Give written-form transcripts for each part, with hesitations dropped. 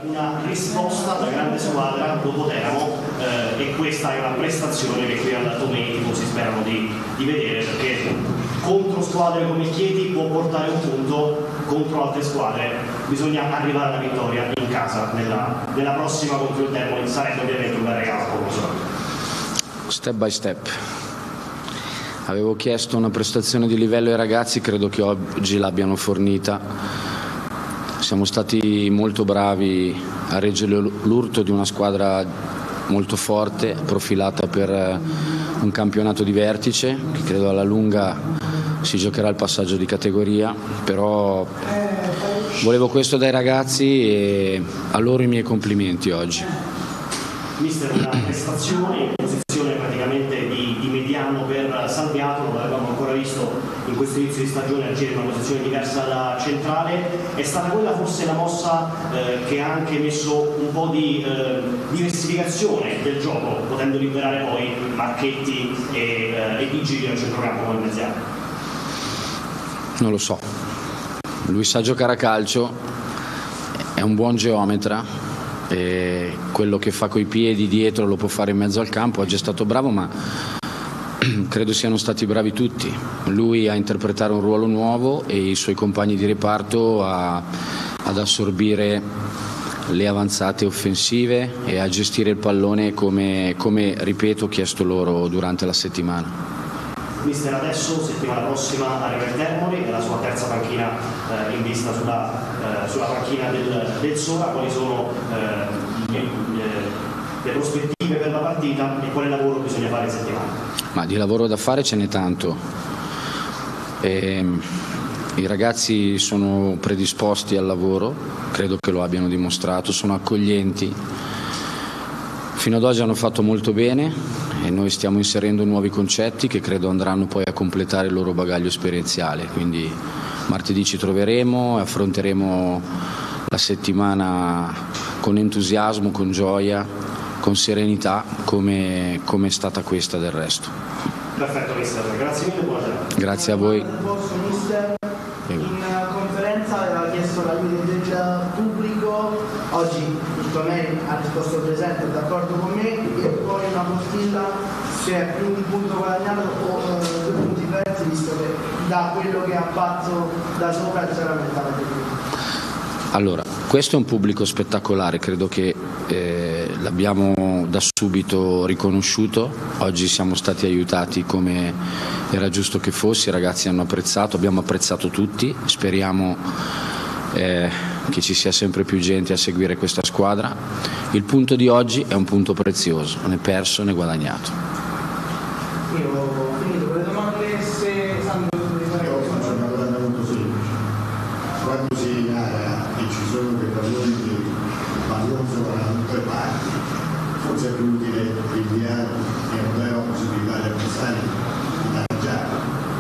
una risposta da grande squadra dopo Teramo e questa è una prestazione che qui al Tomei i tifosi sperano di vedere, perché contro squadre come il Chieti può portare un punto, contro altre squadre bisogna arrivare alla vittoria in casa nella prossima contro il Teramo. Sarebbe ovviamente un bel regalo al professore. Step by step. Avevo chiesto una prestazione di livello ai ragazzi, credo che oggi l'abbiano fornita. Siamo stati molto bravi a reggere l'urto di una squadra molto forte, profilata per un campionato di vertice, che credo alla lunga si giocherà il passaggio di categoria, però volevo questo dai ragazzi e a loro i miei complimenti oggi. Mister, una prestazione in posizione praticamente di mediano per Salviato, non l'avevamo ancora visto in questo inizio di stagione agire in una posizione diversa da centrale. È stata quella forse la mossa che ha anche messo un po' di diversificazione del gioco, potendo liberare poi Marchetti e Vigili al centrocampo come Mezziano? Non lo so, lui sa giocare a calcio, è un buon geometra e quello che fa coi piedi dietro lo può fare in mezzo al campo. Oggi è stato bravo, ma credo siano stati bravi tutti, lui a interpretare un ruolo nuovo e i suoi compagni di reparto ad assorbire le avanzate offensive e a gestire il pallone come ripeto ho chiesto loro durante la settimana. Mister, adesso settimana prossima arriva il Termoli, è la sua terza panchina in vista sulla panchina del Sora. Quali sono le prospettive per la partita e quale lavoro bisogna fare in settimana? Ma di lavoro da fare ce n'è tanto. I ragazzi sono predisposti al lavoro, credo che lo abbiano dimostrato, sono accoglienti. Fino ad oggi hanno fatto molto bene e noi stiamo inserendo nuovi concetti che credo andranno poi a completare il loro bagaglio esperienziale. Quindi martedì ci troveremo e affronteremo la settimana con entusiasmo, con gioia, con serenità, come è stata questa del resto. Perfetto, mister, grazie mille, buonasera. Grazie a voi. In conferenza aveva chiesto l'aiuto del pubblico, oggi il Tomei ha risposto presente, d'accordo con me, e poi una postilla se è più un punto guadagnato o 2 punti persi, visto che da quello che ha fatto da sopra c'era aumentata di più. Allora, questo è un pubblico spettacolare, credo che l'abbiamo da subito riconosciuto. Oggi siamo stati aiutati come era giusto che fosse, i ragazzi hanno apprezzato, abbiamo apprezzato tutti, speriamo che ci sia sempre più gente a seguire questa squadra. Il punto di oggi è un punto prezioso, né perso né guadagnato. Io ho finito con le domande, se Sandro faccio una domanda molto semplice. Quando si gara e ci sono dei palloni di Ballonzo da tutte le parti, forse è più utile rinviare e avere la possibilità di avversari di mangiare.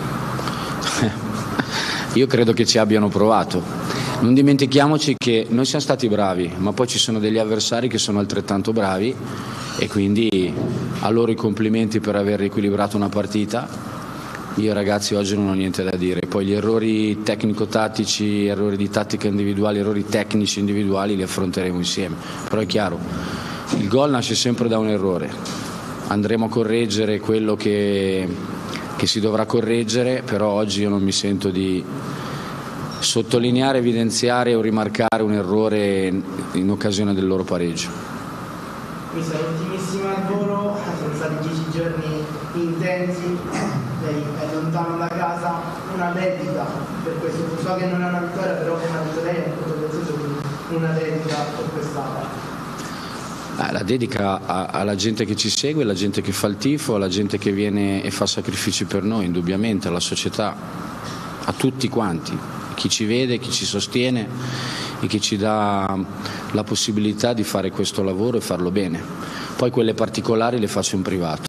Io credo che ci abbiano provato. Non dimentichiamoci che noi siamo stati bravi, ma poi ci sono degli avversari che sono altrettanto bravi e quindi a loro i complimenti per aver riequilibrato una partita. Io ragazzi oggi non ho niente da dire, poi gli errori tecnico-tattici, errori di tattica individuali, errori tecnici individuali li affronteremo insieme, però è chiaro, il gol nasce sempre da un errore, andremo a correggere quello che si dovrà correggere, però oggi io non mi sento di sottolineare, evidenziare o rimarcare un errore in occasione del loro pareggio. Mister, ultimissima al volo, sono stati 10 giorni intensi, lei è lontano da casa, una dedica per questo, so che non è una vittoria, però come ha detto lei è un punto prezioso, quindi una dedica per questa parte. La dedica alla gente che ci segue, alla gente che fa il tifo, alla gente che viene e fa sacrifici per noi, indubbiamente, alla società, a tutti quanti, chi ci vede, chi ci sostiene e chi ci dà la possibilità di fare questo lavoro e farlo bene. Poi quelle particolari le faccio in privato.